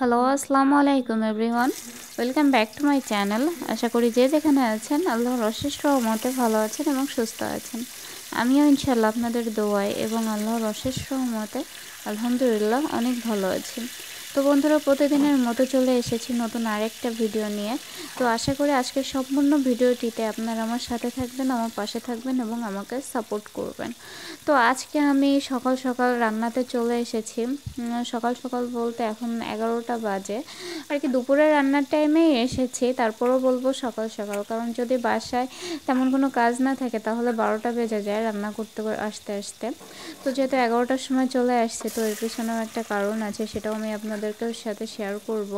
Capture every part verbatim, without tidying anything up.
Hello, আসসালামু আলাইকুম everyone. Welcome back to my channel. আশা করি যে যেখানে আছেন আল্লাহর অশেষ রহমতে ভালো আছেন এবং সুস্থ আছেন। আমিও ইনশাল্লাহ আপনাদের দোয়ায় এবং আল্লাহর অশেষ রহমতে আলহামদুলিল্লাহ অনেক ভালো আছি। তো বন্ধুরা, প্রতিদিনের মতো চলে এসেছি নতুন আরেকটা ভিডিও নিয়ে। তো আশা করি আজকের সম্পূর্ণ ভিডিওটিতে আপনারা আমার সাথে থাকবেন, আমার পাশে থাকবেন এবং আমাকে সাপোর্ট করবেন। তো আজকে আমি সকাল সকাল রান্নাতে চলে এসেছি। সকাল সকাল বলতে এখন এগারোটা বাজে আর কি, দুপুরের রান্নার টাইমেই এসেছি। তারপরও বলবো সকাল সকাল, কারণ যদি বাসায় তেমন কোনো কাজ না থাকে তাহলে বারোটা বেজে যায় রান্না করতে আসতে আসতে। তো যেহেতু এগারোটার সময় চলে আসছে, তো এর পিছনেও একটা কারণ আছে, সেটাও আমি আপনাদেরকে সাথে শেয়ার করব।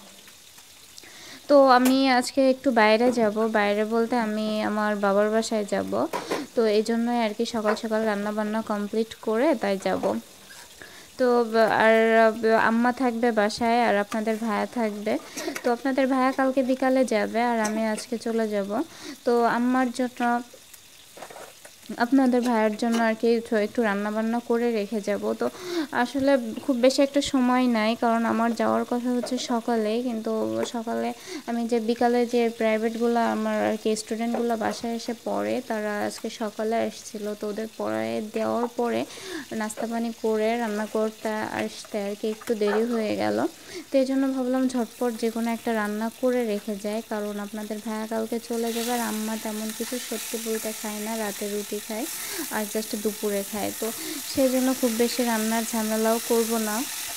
তো আমি আজকে একটু বাইরে যাব, বাইরে বলতে আমি আমার বাবার বাসায় যাব। তো এই জন্যই আর কি সকাল সকাল রান্না বান্না কমপ্লিট করে তাই যাব। তো আর আম্মা থাকবে বাসায় আর আপনাদের ভাইয়া থাকবে। তো আপনাদের ভাইয়া কালকে বিকালে যাবে আর আমি আজকে চলে যাব। তো আম্মার জন্য আপনাদের ভাইয়ের জন্য আর কি একটু রান্না বান্না করে রেখে যাব। তো আসলে খুব বেশি একটা সময় নাই, কারণ আমার যাওয়ার কথা হচ্ছে সকালে, কিন্তু সকালে আমি যে বিকালে যে প্রাইভেটগুলো আমার আর কি স্টুডেন্টগুলো বাসায় এসে পড়ে, তারা আজকে সকালে এসেছিল। তো ওদের পড়ায় দেওয়ার পরে নাস্তা পানি করে রান্না করতে আসতে আর কি একটু দেরি হয়ে গেল। তো এই জন্য ভাবলাম ঝটপট যে কোনো একটা রান্না করে রেখে যায়, কারণ আপনাদের ভাইয়া কালকে চলে যাবে আর আম্মা তেমন কিছু সত্যি বলতে খায় না, রাতে রুটি খায় আর জাস্ট দুপুরে খায়। তো সেই জন্য খুব বেশি রান্নার ঝামেলাও করব না।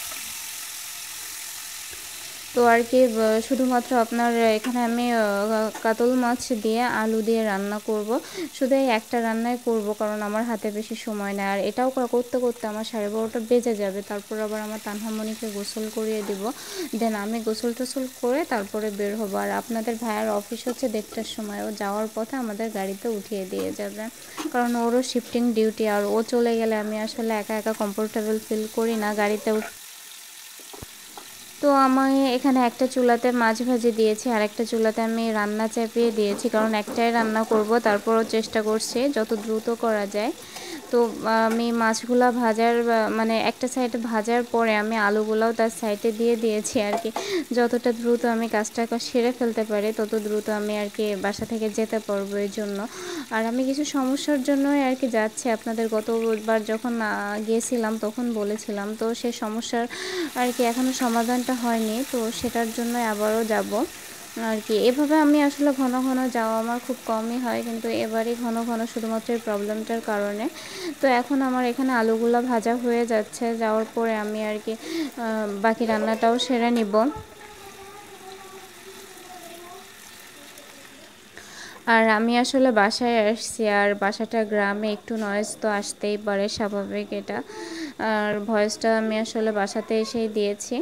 তো আর কি শুধুমাত্র আপনার এখানে আমি কাতল মাছ দিয়ে আলু দিয়ে রান্না করব। শুধু এই একটা রান্নাই করব, কারণ আমার হাতে বেশি সময় নেই। আর এটাও করতে করতে আমার সাড়ে বারোটা বেজে যাবে। তারপর আবার আমার তানহামণিকে গোসল করিয়ে দিব, দেন আমি গোসল টোসল করে তারপরে বের হবো। আর আপনাদের ভাইয়ের অফিস হচ্ছে দেড়টার সময়, ও যাওয়ার পথে আমাদের গাড়িতে উঠিয়ে দিয়ে যাবে, কারণ ওরও শিফটিং ডিউটি। আর ও চলে গেলে আমি আসলে একা একা কমফোর্টেবল ফিল করি না গাড়িতে। তো আমি এখানে একটা চুলাতে মাছ ভাজি দিয়েছি আর একটা চুলাতে আমি রান্না চাপিয়ে দিয়েছি, কারণ একটাই রান্না করব। তারপরও চেষ্টা করছি যত দ্রুত করা যায়। তো আমি মাছগুলা ভাজার মানে একটা সাইডে ভাজার পরে আমি আলুগুলাও তার সাইডে দিয়ে দিয়েছি আর কি, যতটা দ্রুত আমি কাজটা সেরে ফেলতে পারি তত দ্রুত আমি আর কি বাসা থেকে যেতে পারবো এই জন্য। আর আমি কিছু সমস্যার জন্যই আর কি যাচ্ছি, আপনাদের গতবার যখন গিয়েছিলাম তখন বলেছিলাম। তো সে সমস্যার আর কি এখনও সমাধানটা হয়নি, তো সেটার জন্য আবারও যাব আর কি। এভাবে আমি আসলে ঘন ঘন যাওয়া আমার খুব কমই হয়, কিন্তু এবারই ঘন ঘন শুধুমাত্র এই প্রবলেমটার কারণে। তো এখন আমার এখানে আলুগুলো ভাজা হয়ে যাচ্ছে, যাওয়ার পরে আমি আর কি বাকি রান্নাটাও সেরে নিব। আর আমি আসলে বাসায় আসছি, আর বাসাটা গ্রামে, একটু নয়েজ তো আসতেই পারে, স্বাভাবিক এটা। আর ভয়েসটা আমি আসলে বাসাতে এসেই দিয়েছি।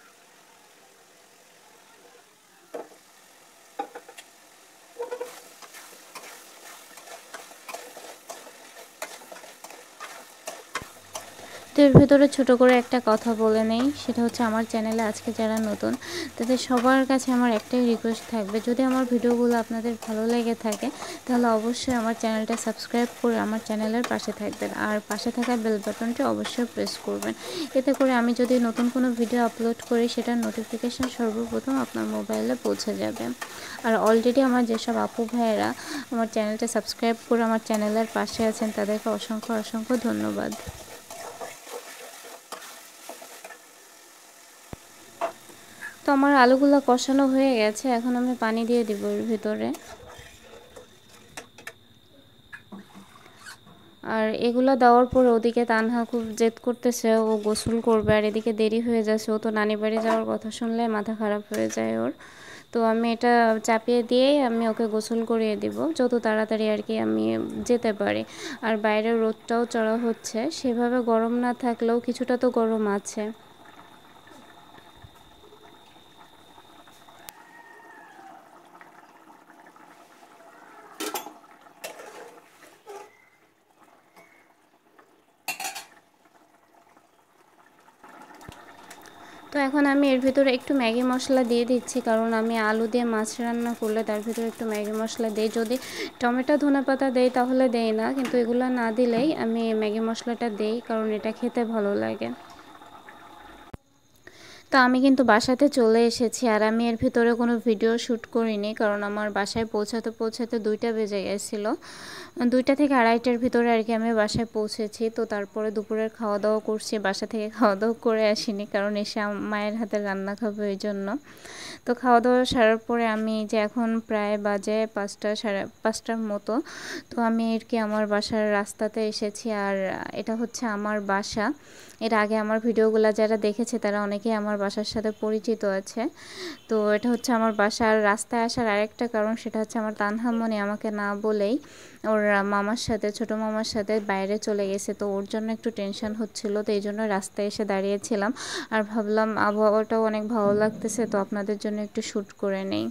তো এর ভেতরে ছোটো করে একটা কথা বলে নেই, সেটা হচ্ছে আমার চ্যানেলে আজকে যারা নতুন তাদের সবার কাছে আমার একটাই রিকোয়েস্ট থাকবে, যদি আমার ভিডিওগুলো আপনাদের ভালো লেগে থাকে তাহলে অবশ্যই আমার চ্যানেলটা সাবস্ক্রাইব করে আমার চ্যানেলের পাশে থাকবেন, আর পাশে থাকা বেল বাটনটি অবশ্যই প্রেস করবেন। এতে করে আমি যদি নতুন কোনো ভিডিও আপলোড করি সেটার নোটিফিকেশান সর্বপ্রথম আপনার মোবাইলে পৌঁছে যাবে। আর অলরেডি আমার যেসব আপু ভাইয়েরা আমার চ্যানেলটা সাবস্ক্রাইব করে আমার চ্যানেলের পাশে আছেন তাদেরকে অসংখ্য অসংখ্য ধন্যবাদ। তো আমার আলুগুলো কষানো হয়ে গেছে, এখন আমি পানি দিয়ে দিব এর ভিতরে। আর এগুলো দেওয়ার পরে ওদিকে তানহা খুব জেদ করতেছে, ও গোসল করবে, আর এদিকে দেরি হয়ে যাচ্ছে। ও তো নানি বাড়ি যাওয়ার কথা শুনলে মাথা খারাপ হয়ে যায় ওর। তো আমি এটা চাপিয়ে দিয়েই আমি ওকে গোসল করিয়ে দিব, যত তাড়াতাড়ি আর কি আমি যেতে পারি। আর বাইরের রোদটাও চড়া হচ্ছে, সেভাবে গরম না থাকলেও কিছুটা তো গরম আছে। তো এখন আমি এর ভিতরে একটু ম্যাগি মশলা দিয়ে দিচ্ছি, কারণ আমি আলু দিয়ে মাছ রান্না করলে তার ভিতরে একটু ম্যাগি মশলা দিই। যদি টমেটো ধনেপাতা দেই তাহলে দেই না, কিন্তু এগুলো না দিলেই আমি ম্যাগি মশলাটা দেই, কারণ এটা খেতে ভালো লাগে। তো আমি কিন্তু বাসাতে চলে এসেছি, আর আমি এর ভিতরে কোনো ভিডিও শ্যুট করিনি, কারণ আমার বাসায় পৌঁছাতে পৌঁছাতে দুইটা বেজে গেছিলো। দুইটা থেকে আড়াইটার ভিতরে আর কি আমি বাসায় পৌঁছেছি। তো তারপরে দুপুরের খাওয়া দাওয়া করছি, বাসা থেকে খাওয়া দাওয়া করে আসিনি, কারণ এসে মায়ের হাতে রান্না খাবো এই জন্য। তো খাওয়া দাওয়া সারার পরে আমি যে এখন প্রায় বাজে পাঁচটা সাড়ে পাঁচটার মতো, তো আমি আর কি আমার বাসার রাস্তাতে এসেছি। আর এটা হচ্ছে আমার বাসা। এর আগে আমার ভিডিওগুলো যারা দেখেছে তারা অনেকেই আমার বাসার সাথে পরিচিত আছে। তো এটা হচ্ছে আমার বাসার রাস্তায় আসার আরেকটা কারণ, সেটা হচ্ছে আমার তানহামনি আমাকে না বলেই ওর মামার সাথে, ছোট মামার সাথে বাইরে চলে গেছে। তো ওর জন্য একটু টেনশন হচ্ছিল, তো এই জন্য রাস্তায় এসে দাঁড়িয়েছিলাম। আর ভাবলাম আবহাওয়াটাও অনেক ভালো লাগতেছে, তো আপনাদের জন্য একটু শ্যুট করে নেই।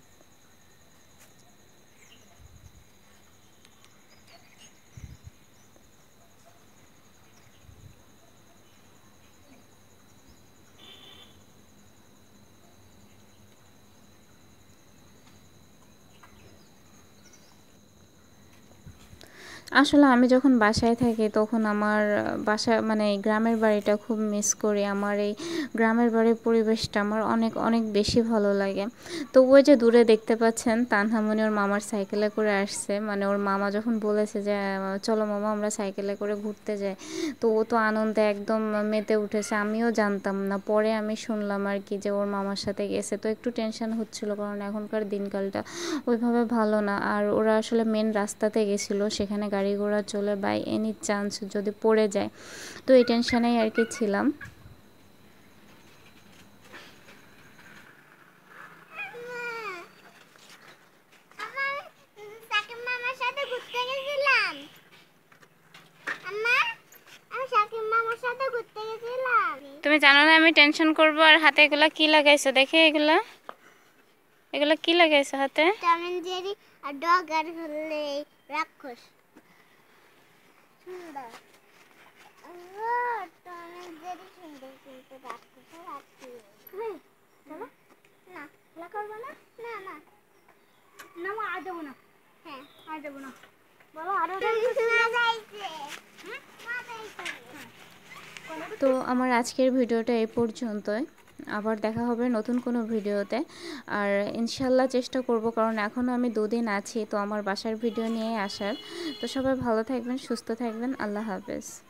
আসলে আমি যখন বাসায় থাকি তখন আমার বাসা মানে গ্রামের বাড়িটা খুব মিস করি। আমার এই গ্রামের বাড়ির পরিবেশটা আমার অনেক অনেক বেশি ভালো লাগে। তো ওই যে দূরে দেখতে পাচ্ছেন তানহামনি ওর মামার সাইকেলে করে আসছে, মানে ওর মামা যখন বলেছে যে চলো মামা আমরা সাইকেলে করে ঘুরতে যাই, তো ও তো আনন্দে একদম মেতে উঠেছে। আমিও জানতাম না, পরে আমি শুনলাম আর কি যে ওর মামার সাথে গেছে। তো একটু টেনশন হচ্ছিল, কারণ এখনকার দিনকালটা ওইভাবে ভালো না। আর ওরা আসলে মেন রাস্তাতে গেছিলো, সেখানে গাড়ি ঘোড়া চলে বাই এনি চান্স যদি পড়ে যায়, তো এই টেনশনেই আর কি ছিলাম। তুমি জানো না আমি টেনশন করবো, আর হাতে এগুলা কি লাগাইছো দেখে, এগুলা এগুলা কি লাগাইছো হাতে? টম এন্ড জেরি আর ডগ আর হলে রাক্ষস। সুন্দর টম এন্ড জেরি সুন্দর, কিন্তু রাক্ষস রাক্ষস। চলো না খেলা করবো না। না না না মা আর দেবো না। হ্যাঁ আর দেবো না। বলো আরো তো আমার আজকের ভিডিওটা এই পর্যন্তই। আবার দেখা হবে নতুন কোনো ভিডিওতে। আর ইনশাল্লাহ চেষ্টা করব, কারণ এখনও আমি দুদিন আছি, তো আমার বাসার ভিডিও নিয়ে আসার। তো সবাই ভালো থাকবেন, সুস্থ থাকবেন, আল্লাহ হাফেজ।